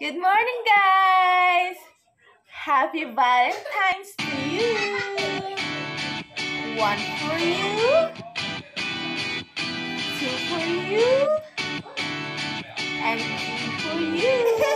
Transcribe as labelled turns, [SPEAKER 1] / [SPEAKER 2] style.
[SPEAKER 1] Good morning, guys! Happy Valentine's to you! One for you, two for you, and three for you.